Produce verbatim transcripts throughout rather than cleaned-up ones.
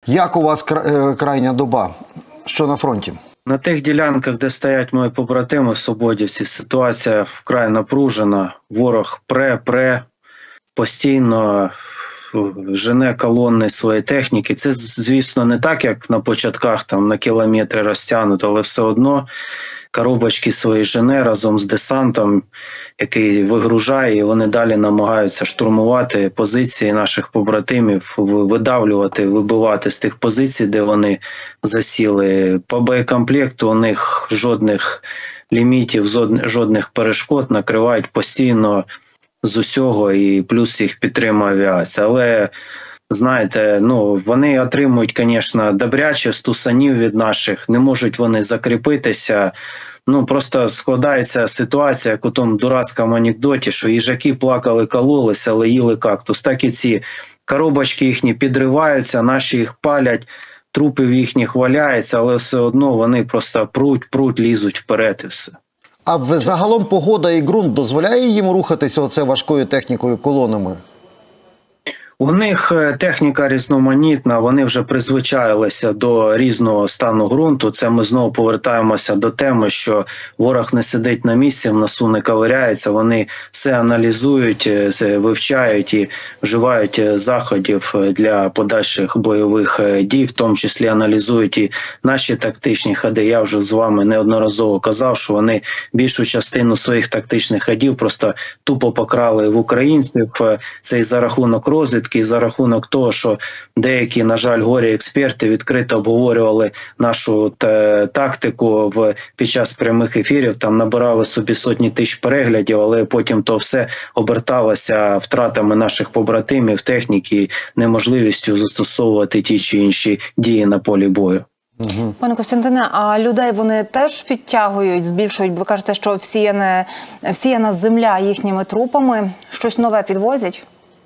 Як у вас крайня доба? Що на фронті? На тих ділянках, де стоять мої побратими в Свободівці, ситуація вкрай напружена. Ворог пре-пре, постійно жене колони своєї техніки. Це, звісно, не так, як на початках, там на кілометри розтягнуто, але все одно коробочки свої жене разом з десантом, який вигружає, і вони далі намагаються штурмувати позиції наших побратимів, видавлювати, вибивати з тих позицій, де вони засіли. По боєкомплекту у них жодних лімітів, жодних перешкод, накривають постійно з усього, і плюс їх підтримує авіація. Але, знаєте, ну, вони отримують, звісно, добряче стусанів від наших, не можуть вони закріпитися. Ну, просто складається ситуація, як у тому дурацькому анекдоті, що їжаки плакали, кололися, але їли кактус. Так і ці коробочки їхні підриваються, наші їх палять, трупів їхніх валяється, але все одно вони просто пруть, пруть, лізуть вперед і все. А загалом погода і ґрунт дозволяє їм рухатися оце важкою технікою колонами? У них техніка різноманітна, вони вже призвичаїлися до різного стану ґрунту. Це ми знову повертаємося до теми, що ворог не сидить на місці, в носу не ковиряється, вони все аналізують, вивчають і вживають заходів для подальших бойових дій, в тому числі аналізують і наші тактичні ходи. Я вже з вами неодноразово казав, що вони більшу частину своїх тактичних ходів просто тупо покрали в українців. Це і за рахунок розвідки, і за рахунок того, що деякі, на жаль, горі експерти відкрито обговорювали нашу тактику в, під час прямих ефірів, там набирали собі сотні тисяч переглядів, але потім то все оберталося втратами наших побратимів, техніки, неможливістю застосовувати ті чи інші дії на полі бою. Угу. Пане Костянтине, а людей вони теж підтягують, збільшують? Ви кажете, що всіяна, всіяна земля їхніми трупами, щось нове підвозять?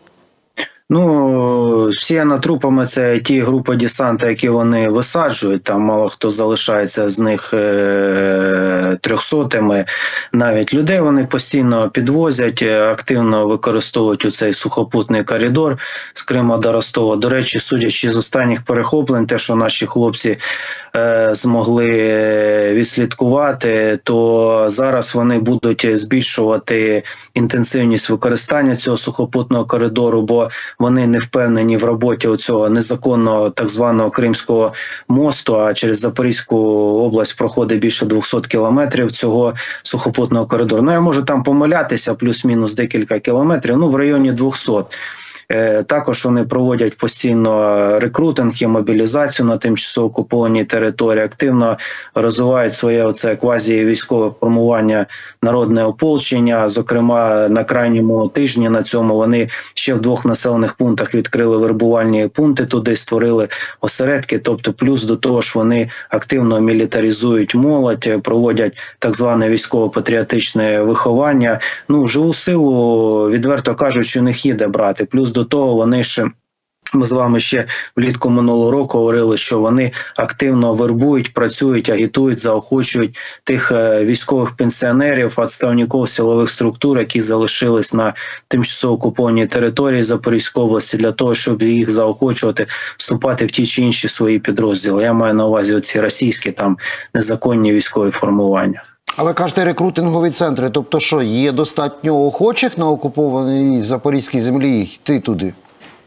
Ну, всіяна трупами – це ті групи десанта, які вони висаджують, там мало хто залишається з них е трьохсотими. Навіть людей вони постійно підвозять, активно використовують у цей сухопутний коридор з Крима до Ростова. До речі, судячи з останніх перехоплень, те, що наші хлопці е змогли відслідкувати, то зараз вони будуть збільшувати інтенсивність використання цього сухопутного коридору, бо вони не впевнені в роботі оцього незаконного так званого Кримського мосту, а через Запорізьку область проходить більше двохсот кілометрів цього сухопутного коридору. Ну, я можу там помилятися, плюс-мінус декілька кілометрів, ну, в районі двохсот. Також вони проводять постійно рекрутинг і мобілізацію на тимчасово окупованій території, активно розвивають своє оце квазі-військове формування народне ополчення. Зокрема, на крайньому тижні на цьому вони ще в двох населених пунктах відкрили вербувальні пункти, туди створили осередки, тобто плюс до того ж вони активно мілітаризують молодь, проводять так зване військово-патріотичне виховання. Ну, живу силу, відверто кажучи, у них є де брати. Плюс до того вони ще, ми з вами ще влітку минулого року говорили, що вони активно вербують, працюють, агітують, заохочують тих військових пенсіонерів, відставників силових структур, які залишились на тимчасово окупованій території Запорізької області, для того, щоб їх заохочувати вступати в ті чи інші свої підрозділи. Я маю на увазі оці російські там незаконні військові формування. А ви кажете, рекрутингові центри, тобто що, є достатньо охочих на окупованій Запорізькій землі йти туди?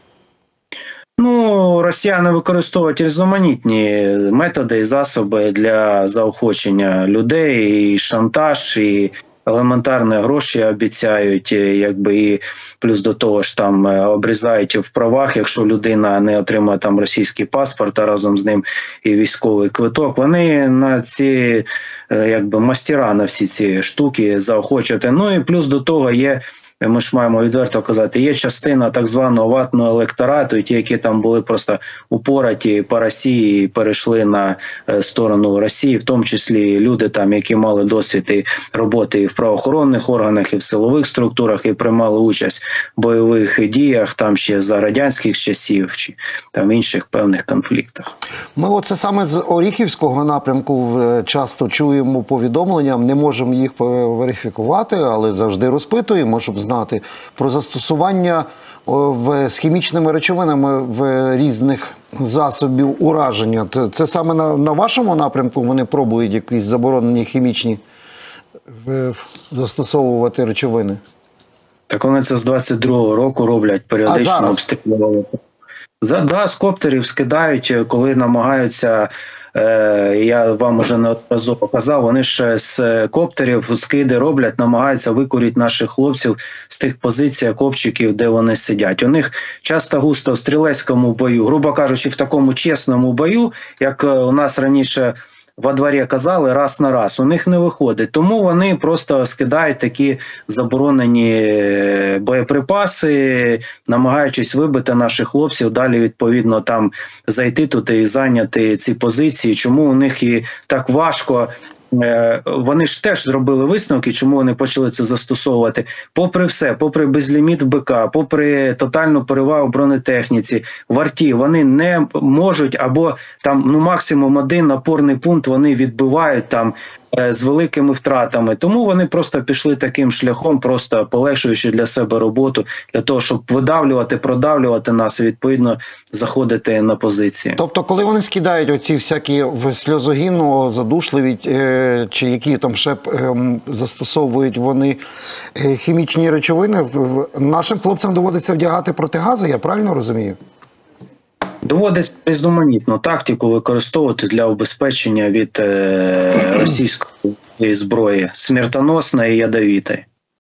Ну, росіяни використовують різноманітні методи і засоби для заохочення людей, і шантаж, і елементарні гроші обіцяють, якби, і плюс до того ж там обрізають в правах, якщо людина не отримає там російський паспорт, а разом з ним і військовий квиток. Вони на ці, якби, мастера на всі ці штуки заохочують. Ну і плюс до того є, ми ж маємо відверто казати, є частина так званого ватного електорату, ті, які там були просто упораті по Росії і перейшли на сторону Росії, в тому числі люди, там, які мали досвід і роботи і в правоохоронних органах, і в силових структурах, і приймали участь в бойових діях, там ще за радянських часів, чи там інших певних конфліктах. Ми оце саме з Оріхівського напрямку часто чуємо повідомлення, не можемо їх верифікувати, але завжди розпитуємо, щоб знати про застосування о, в, з хімічними речовинами в різних засобів ураження. Т- Це саме на, на вашому напрямку вони пробують якісь заборонені хімічні е, застосовувати речовини? Так вони це з двадцять другого року роблять, А періодично зараз? обстрілювали. За, да, з коптерів скидають, коли намагаються, е, я вам уже неодноразово казав, вони ж з коптерів скиди роблять, намагаються викурити наших хлопців з тих позицій, копчиків, де вони сидять. У них часто густо в стрілецькому бою, грубо кажучи, в такому чесному бою, як у нас раніше во дворі казали, раз на раз, у них не виходить. Тому вони просто скидають такі заборонені боєприпаси, намагаючись вибити наших хлопців, далі відповідно там зайти тут і зайняти ці позиції. Чому у них і так важко? Вони ж теж зробили висновки, чому вони почали це застосовувати. Попри все, попри безліміт в БК, попри тотальну перевагу в бронетехніці, в арті, вони не можуть, або там ну максимум один напорний пункт вони відбивають там з великими втратами. Тому вони просто пішли таким шляхом, просто полегшуючи для себе роботу, для того, щоб видавлювати, продавлювати нас і відповідно заходити на позиції. Тобто, коли вони скидають оці всякі в сльозогінно, задушливі, е, чи які там ще е, застосовують вони е, хімічні речовини, в- в- нашим хлопцям доводиться вдягати протигази, я правильно розумію? Доводиться різноманітну тактику використовувати для убезпечення від е, російської зброї, смертоносної і ядовітої.